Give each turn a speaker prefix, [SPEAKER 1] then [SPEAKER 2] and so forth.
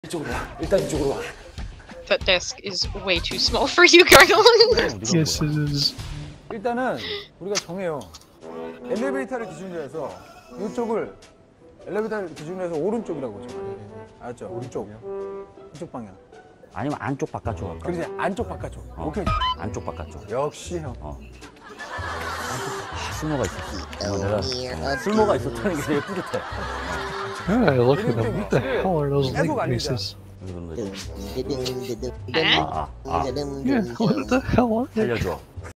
[SPEAKER 1] 이쪽으로 와. 일단 이쪽으로 와.
[SPEAKER 2] That desk is way too small for you, Gargoyle.
[SPEAKER 3] Yes, it is.
[SPEAKER 1] 일단은 우리가 정해요. 엘리베이터를 기준으로 해서 이쪽을 엘리베이터를 기준으로 해서 오른쪽이라고 정해요. 알았죠? 오른쪽. 이쪽 방향.
[SPEAKER 4] 아니면 안쪽 바깥쪽 할까?
[SPEAKER 1] 그러지 안쪽 바깥쪽. 오케이.
[SPEAKER 4] 안쪽 바깥쪽.
[SPEAKER 1] 역시 형.
[SPEAKER 4] 쓸모가 있었어. 내가 쓸모가 있었다는 게 되게 뿌듯해.
[SPEAKER 3] Yeah, look at them. What the hell are those leg
[SPEAKER 1] 계속 아니잖아.
[SPEAKER 3] braces?
[SPEAKER 4] 이거는
[SPEAKER 3] Yeah, what the hell are they?
[SPEAKER 4] 살려줘.